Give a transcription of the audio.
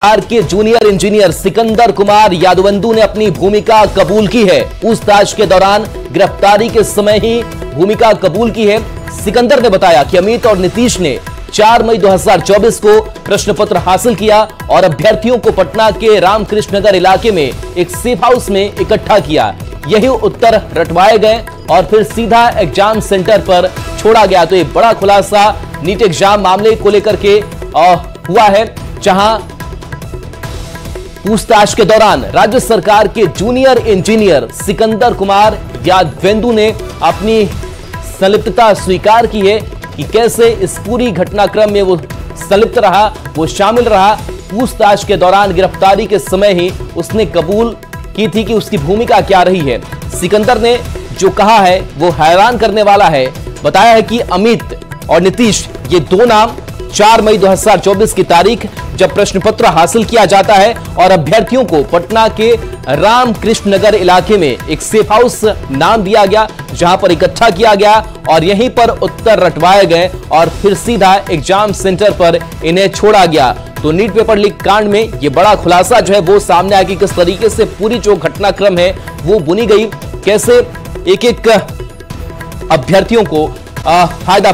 बिहार के junior engineer Sikandar Kumar Yadavendu ने अपनी भूमिका कबूल की है। पूछताछ के दौरान गिरफ्तारी के समय ही भूमिका कबूल की है। सिकंदर ने बताया कि अमित और नीतीश ने 4 मई 2024 को प्रश्न पत्र हासिल किया और अभ्यर्थियों को पटना के रामकृष्ण नगर इलाके में एक सेफ हाउस में इकट्ठा किया। यही उत्तर रटवाए गए और फिर सीधा एग्जाम सेंटर पर छोड़ा गया। तो ये बड़ा खुलासा नीट एग्जाम मामले को लेकर के हुआ है, जहां पूछताछ के दौरान राज्य सरकार के जूनियर इंजीनियर सिकंदर कुमार यादवेंदु ने अपनी संलिप्तता स्वीकार की है कि कैसे इस पूरी घटनाक्रम में वो संलिप्त रहा, वो शामिल रहा। पूछताछ के दौरान गिरफ्तारी के समय ही उसने कबूल की थी कि उसकी भूमिका क्या रही है। सिकंदर ने जो कहा है वो हैरान करने वाला है। बताया है कि अमित और नीतीश, ये दो नाम 4 मई 2024 की तारीख जब प्रश्न पत्र हासिल किया जाता है और अभ्यर्थियों को पटना के रामकृष्ण नगर इलाके में एक सेफ हाउस नाम दिया गया, जहां पर इकट्ठा किया गया और यहीं पर उत्तर रटवाए गए और फिर सीधा एग्जाम सेंटर पर इन्हें छोड़ा गया। तो नीट पेपर लीक कांड में यह बड़ा खुलासा जो है वो सामने आया कि किस तरीके से पूरी जो घटनाक्रम है वो बुनी गई, कैसे एक एक अभ्यर्थियों को फायदा